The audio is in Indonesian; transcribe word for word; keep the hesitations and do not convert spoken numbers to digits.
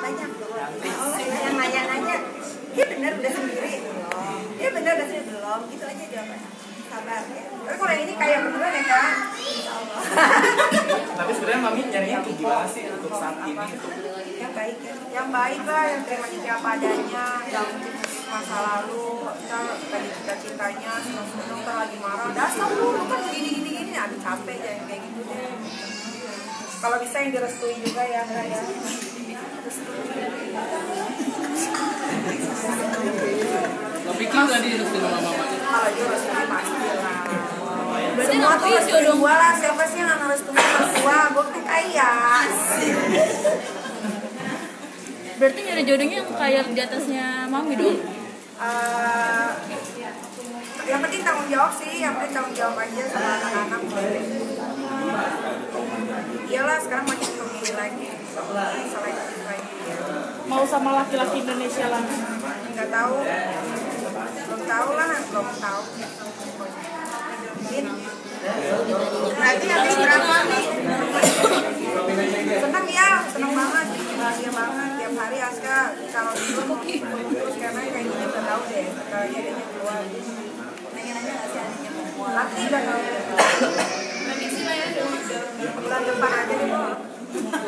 banyak oh, yang nanya-nanya dia benar udah sendiri belum dia benar udah sendiri belum gitu aja jawabannya sabar ya tapi kalau yang ini kayak beneran ya kan insya Allah. Tapi sebenarnya mami nyarinya tuh gimana sih untuk saat ini itu yang baik ya yang baik lah yang terima kasih apa adanya yang masa lalu kita tadi cita-citanya senang-senang ntar lagi marah dasar lu kan gini gini gini aduh capek ya kayak gitu deh kalau bisa yang direstui juga ya enggak ya Lo pikir nggak direstui sama mama? kalau direstui pasti lah Berarti semua tuh nanti restuin jodoh gua lah siapa sih yang nggak ngerestuin gua gua kan kaya Berarti nyari jodohnya yang kayak di atasnya mami dong. Uh, yang penting tanggung jawab sih, yang penting tanggung jawab aja sama anak-anak. Iyalah sekarang makin pemilih lagi, selektif lagi. Mau sama laki-laki Indonesia lagi? Nggak tahu, belum tahu lah, belum tahu. Mungkin. Berarti habis berapa nih? Senang ya, senang banget, bahagia banget. Tiap hari Aska kalau dulu mau terus karena kayak gini udah tahu deh, kayaknya dia keluar. Nanya-nanya nggak sih adiknya mau keluar? Laki udah tahu. Prediksi lah ya, bulan depan aja deh.